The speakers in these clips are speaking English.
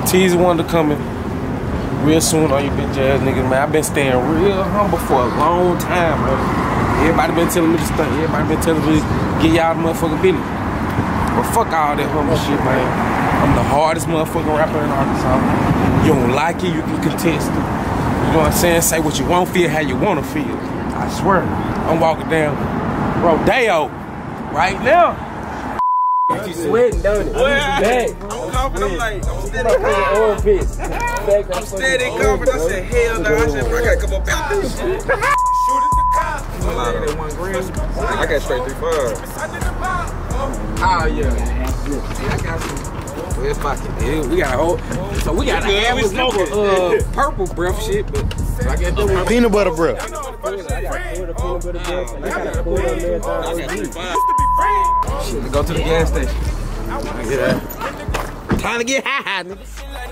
Teasy Wonder coming real soon on you bitch ass niggas, man. I've been staying real humble for a long time, bro. Everybody been telling me to stunt. Everybody been telling me to get y'all the motherfucking business. But fuck all that humble shit, man. I'm the hardest motherfucking rapper in Arkansas. You don't like it, you can contest it. You know what I'm saying? Say what you want, feel how you want to feel. I swear. I'm walking down Rodeo right now. You sweating, don't it? I'm confident. I'm like, I'm steady confident. I'm steady confident. I said, hell no. I said, bro, I gotta come up out this shit. Shoot at the cop. I'm out of that 1 gram. I got straight 3 5. Oh, yeah. I got some. Well, fuck it. Yeah, we got a whole. So we got an average purple breath shit, but I get the peanut butter breath. I got shit, go to the gas station. Yeah. Time to get high, nigga.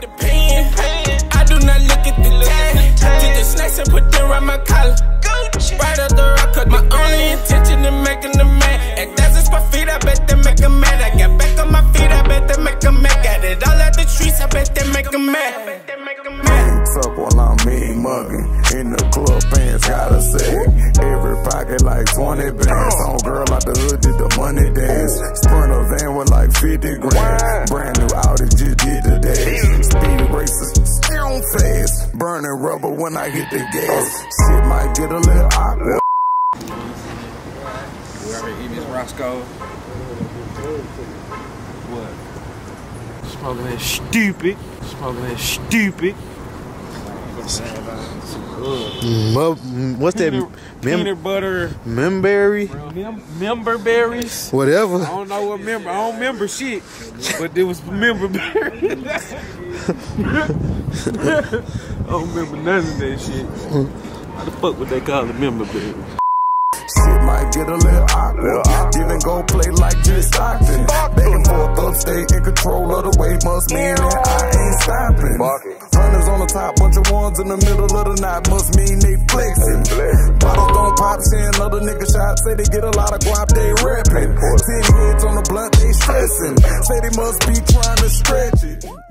I do not look at the time. Take the snacks and put them around my collar. Right up the rock, cause my only intention is making them mad. And that's just my feet, I bet they make them mad. I got back on my feet, I bet they make them mad. Got it all out the streets, I bet they make them mad. Up while I'm mean mugging. In the club, pants gotta say. Every pocket like 20 bands. On girl out the hood did the money dance. Sprint a van with like 50 grand. Brand new Audi just did the dash. Speed racer, still fast. Burning rubber when I hit the gas. Shit might get a little awkward. Whoever eat Miss Roscoe. What? Smoking that stupid. Smoking that stupid. What's that? Peanut butter. Memberry? Member berries. Whatever. I don't know what member. I don't remember shit. But it was member berries. I don't remember none of that shit. How the fuck would they call it member berries? Shit might get a little awkward. Didn't go play like just Stockton. Back and forth upstate in control of the wave. Must mean that I ain't stopping. Runners on the top, bunch of ones in the middle of the night. Must mean they flexing. Bottles don't pop, seeing other niggas shots. Say they get a lot of guap, they rapping. 10 heads on the blunt, they stressing. Say they must be trying to stretch it.